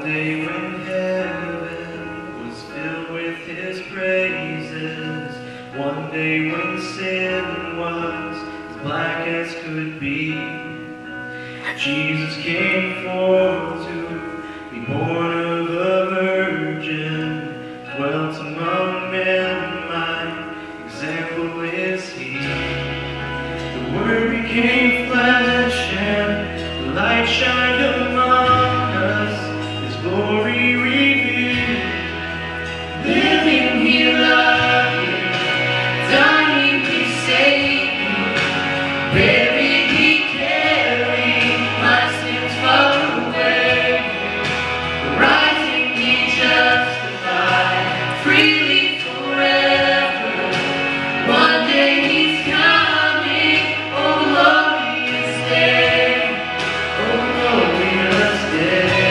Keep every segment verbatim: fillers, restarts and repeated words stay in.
day when heaven was filled with his praises, one day when sin was as black as could be, Jesus came forth to be born of a virgin, dwelt among men, my example is he. The Word became flesh and the light shined among us, his glory revealed. Living he loved me, dying he saved me, buried he carried my sins far away, rising he justified freely forever. One day he's coming, oh glorious day, oh glorious day.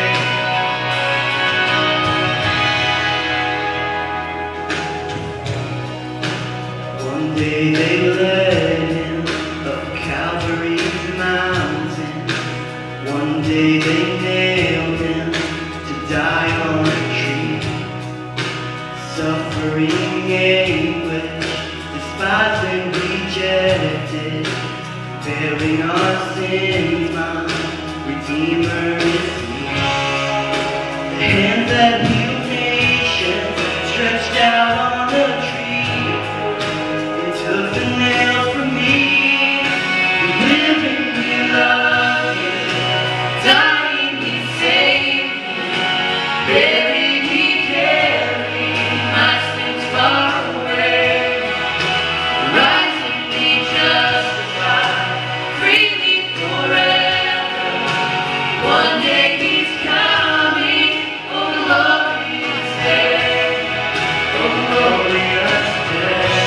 One day they led him up Calvary's mountain. One day they nailed him to die on a tree. Suffering anguish, despised and rejected, bearing our sins, my Redeemer is he. The hand that healed nations stretched out on the tree, it took the nails from me. Living he loved me, dying he saved me, buried he carried my sins far away, rising he justified freely forever. One day he's coming, oh glorious day, oh glorious day.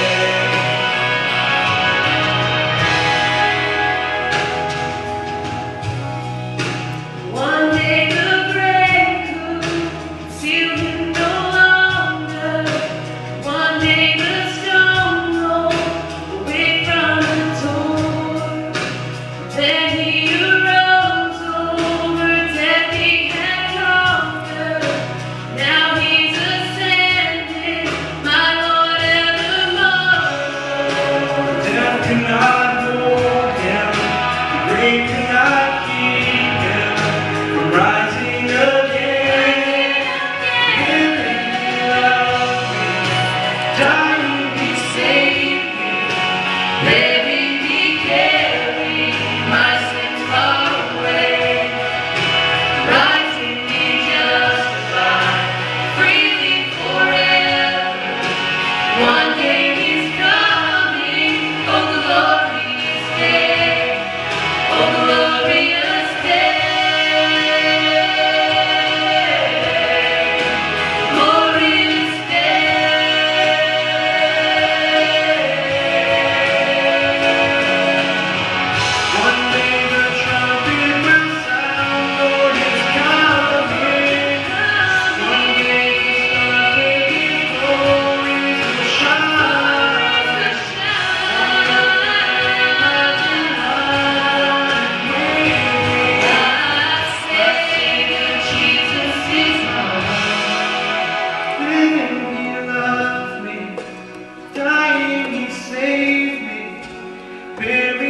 One day the grave could conceal him no longer. One day the stone rolled away from the door. Then he arose over death he had conquered. Now he's ascended, my Lord evermore. Death cannot hold him, the grave cannot keep him from rising again. Living he loved me, dying he saved me, buried he carried my sins far away, rising he justified freely forever. One day he's coming, oh glorious day, oh glorious day, glorious day. One day the trumpet will sound, Lord is coming. One day the sun with his glory will shine. Savior Jesus is mine. Living he loved me, dying he saved me, buried